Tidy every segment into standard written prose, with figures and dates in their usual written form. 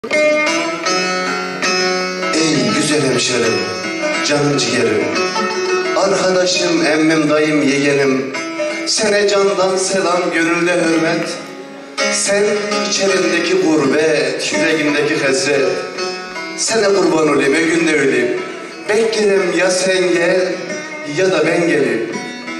Ey güzel hemşerim, canım ciğerim, arkadaşım, emmim, dayım, yeğenim, sene candan selam, gönülde hürmet. Sen içerimdeki gurbet, yüreğimdeki hesret. Sana kurban olayım, o günde öleyim. Beklerim ya sen gel ya da ben geleyim.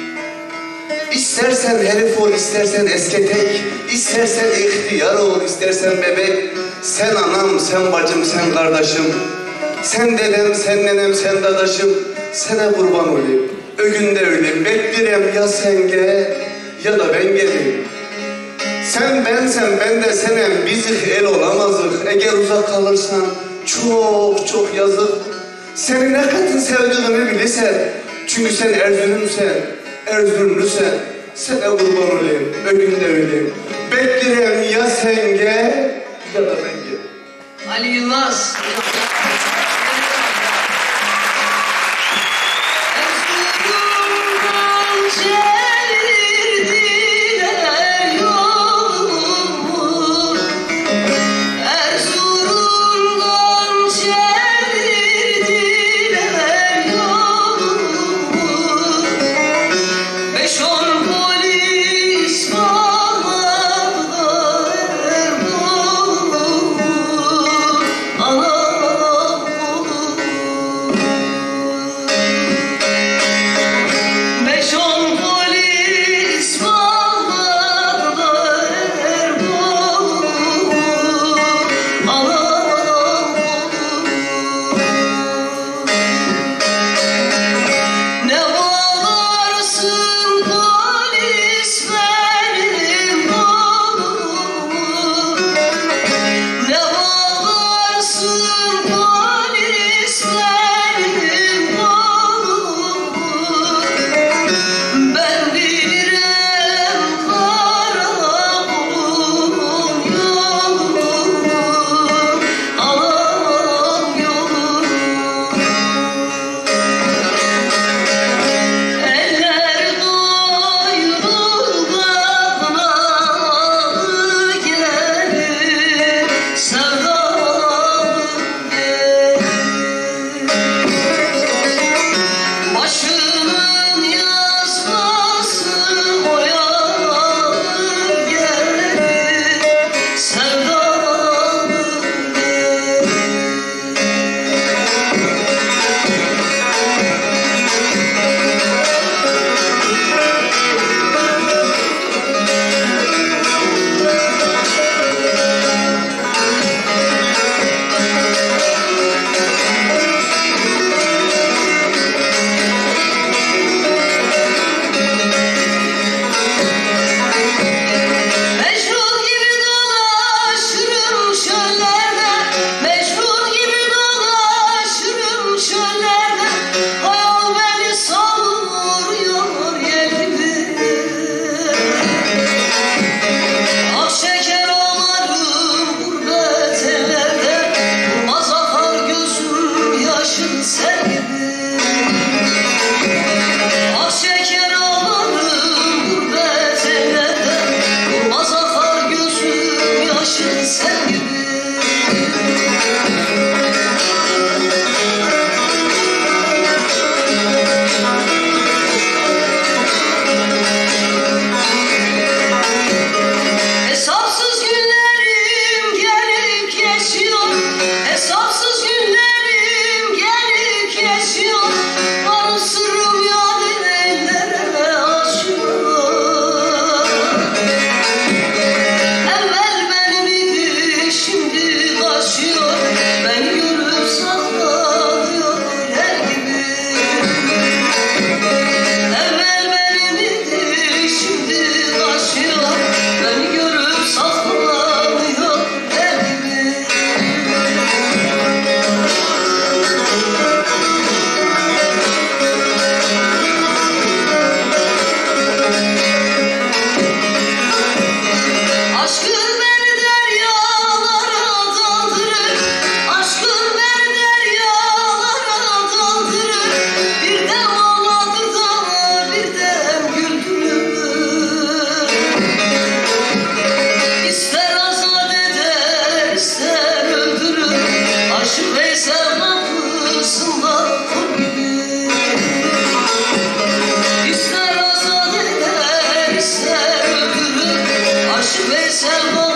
İstersen herif ol, istersen esketek, istersen ihtiyar ol, istersen bebek. Sen anam, sen bacım, sen kardeşim. Sen dedem, sen nenem, sen dadaşım. Sana kurban olayım, o günde öleyim. Beklerim ya sen gel ya da ben geleyim. Sen bensen, ben de senem, bizi el olamazık. Eğer uzak kalırsan çok çok yazık. Seni ne kadar sevdiğimi bilirsen, çünkü sen Erzurumlusen, sana kurban olayım, o günde öleyim. Beklerim ya sen gel ya da ben gel. Ali Yılmaz. Şimdi başlıyor. Veysel